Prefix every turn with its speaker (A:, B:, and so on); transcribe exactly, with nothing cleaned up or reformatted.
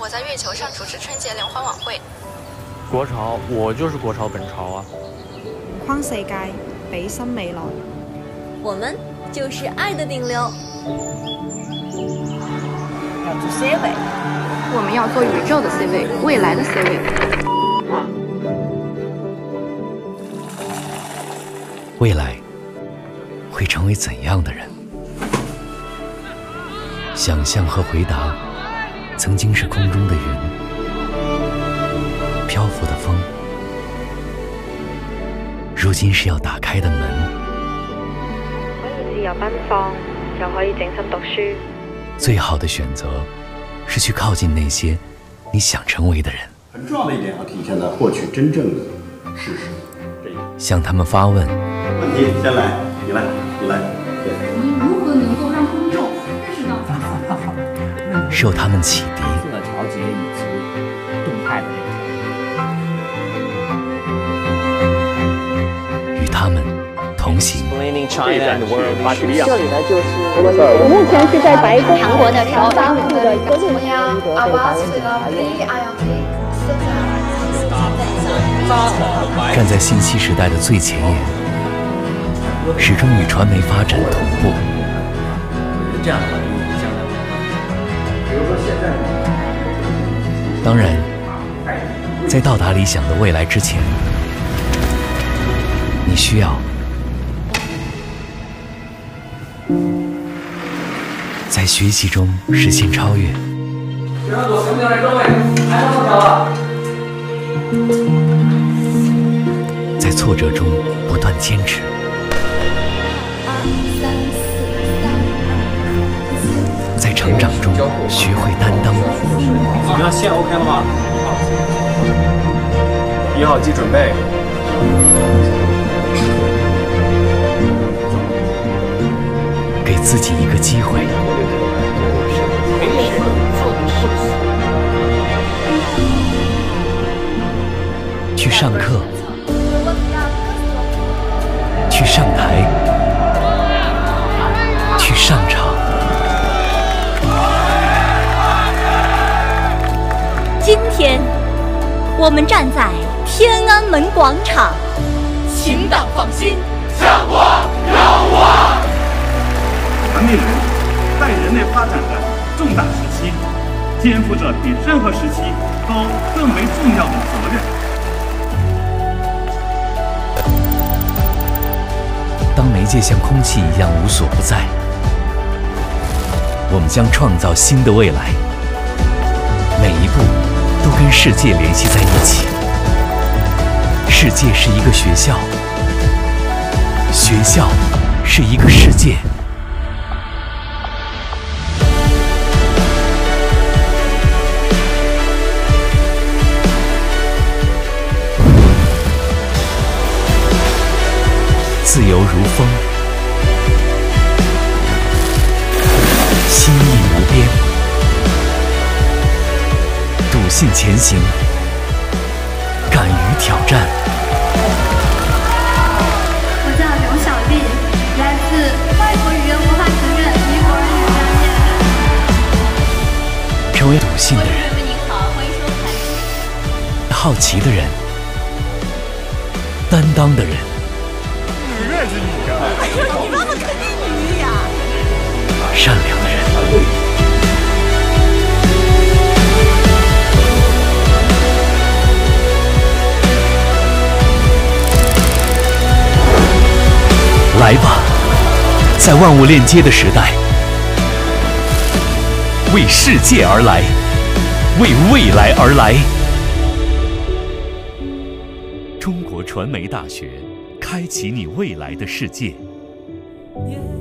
A: 我在月球上主持春节联欢晚会。
B: 国潮，我就是国潮本潮啊！
C: 框世界，比心未来。
D: 我们就是爱的顶流。
E: 要做 C 位，
F: 我们要做宇宙的 C 位，未来的 C 位。
G: 未来会成为怎样的人？想象和回答，曾经是空中的云，漂浮的风，如今是要打开的门。
H: 可以自由奔放，又可以靜心讀書。
G: 最好的選擇是去靠近那些你想成為的人。
I: 很重要的一點要體現在獲取真正的事實。
G: 向他們發問。
I: 問題先來，你來，你來。對。
J: 我們如何能夠讓公眾認識到？
G: 受他們啟迪。
E: 色調節以及動態的這個。與
G: 他們同行。
K: 这里呢就是我目前是在白宫
L: 韩国的首长府的一个
K: 论坛。
G: 站在信息时代的最前沿，始终与传媒发展同步。
E: 这样的话，将来比如说现在，
G: 当然，在到达理想的未来之前，你需要在学习中实现超越。
M: 学生组行不行？来，各位，排好条了。
G: 在挫折中不断坚持，在成长中学会担当。
M: 怎么样？线 OK 了吗？一号机准备。
G: 给自己一个机会。去上课，去上台，去上场。
D: 今天，我们站在天安门广场，
N: 请党放心，向光仰望。
O: 传媒人在人类发展的重大时期，肩负着比任何时期都更为重要的责任。
G: 当媒介像空气一样无所不在，我们将创造新的未来。每一步都跟世界联系在一起。世界是一个学校，学校是一个世界。自由如风，心意无边，笃信前行，敢于挑战。
J: 我叫刘小丽，来自外国语言文化学院尼泊尔语专业。
G: 成为笃信的人，
D: 您好，欢迎收看。
G: 好奇的人，担当的人。
N: 认识你呀！
D: 哎呦，你妈妈肯定女呀！
G: 善良的人，来吧，在万物链接的时代，为世界而来，为未来而来。中国传媒大学。开启你未来的世界。